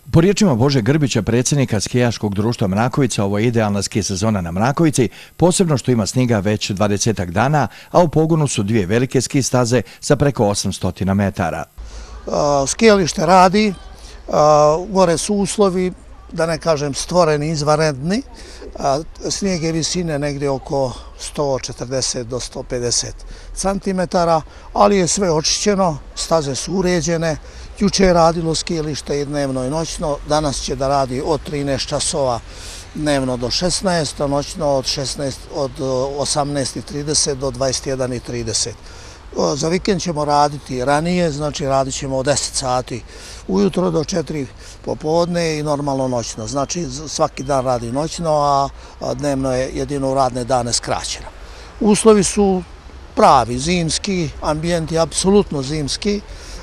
Po riječima Bože Grbića, predsjednika skijaškog društva Mrakovica, ovo je idealna ski sezona na Mrakovici, posebno što ima snijega već 20 dana, a u pogonu su dvije velike ski staze sa preko 800 metara. Skijalište radi, gore su uslovi, da ne kažem stvoreni, izvanredni. Snijeg je visine negdje oko 140 do 150 centimetara, ali je sve očišćeno, staze su uređene. Juče je radilo skijalište i dnevno i noćno, danas će da radi od 13 časova dnevno do 16, a noćno od 18:30 do 21:30. Za vikend ćemo raditi ranije, znači radit ćemo od 10 sati ujutro do 4 popodne i normalno noćno. Znači svaki dan radi noćno, a dnevno je jedino u radne dane skraćeno. Uslovi su pravi, zimski, ambijent je apsolutno zimski,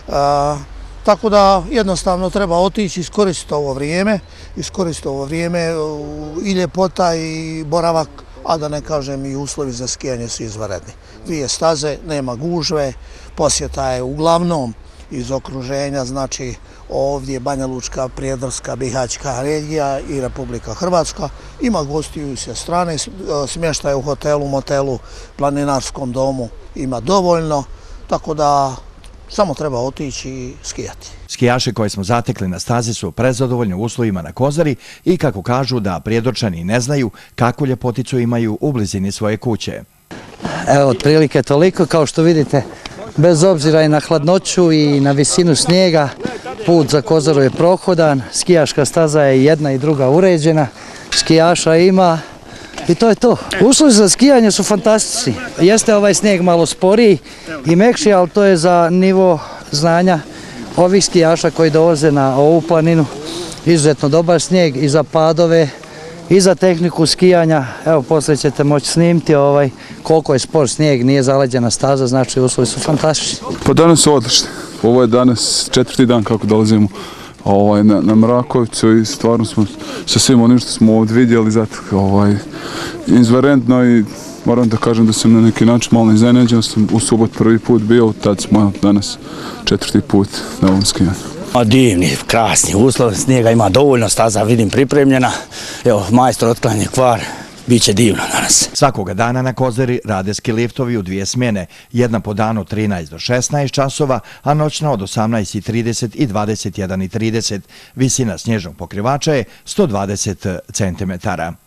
tako da jednostavno treba otići, iskoristiti ovo vrijeme, i ljepota i boravak, a da ne kažem i uslovi za skijanje su izvanredni. Dvije staze, nema gužve, posjeta je uglavnom iz okruženja, znači ovdje Banja Lučka, Prijedorska, Bihaćka regija i Republika Hrvatska. Ima gostiju s strane, smještaj u hotelu, motelu, planinarskom domu ima dovoljno, tako da samo treba otići i skijati. Skijaše koje smo zatekli na stazi su prezadovoljni uslovima na Kozari i kako kažu da Prijedorčani ne znaju kakvu ljepoticu imaju u blizini svoje kuće. Evo, otprilike toliko, kao što vidite, bez obzira i na hladnoću i na visinu snijega, put za Kozaru je prohodan, skijaška staza je jedna i druga uređena, skijaša ima i to je to. Uslovi za skijanje su fantastični. Jeste ovaj snijeg malo sporiji i mekši, ali to je za nivo znanja ovih skijaša koji dolaze na ovu planinu. Izuzetno dobar snijeg i za padove i za tehniku skijanja. Evo, poslije ćete moći snimiti koliko je spor snijeg, nije zaleđena staza, znači uslovi su fantastični. Pa danas su odlični. Ovo je danas 4. dan kako dolazimo na Mrakovicu i stvarno smo sa svim onim što smo ovdje vidjeli, zato izvanredno i moram da kažem da sam na neki način malo iznenađen, sam u subot prvi put bio, tad smo danas 4. put na ovom skijanju. Divni, krasni uslov, snijega ima dovoljno, staza vidim pripremljena, evo majstor otklanja kvar, bit će divno danas. Svakoga dana na Kozari rade ski liftovi u dvije smjene, jedna po danu 13 do 16 časova, a noćna od 18:30 i 21:30. Visina snježnog pokrivača je 120 centimetara.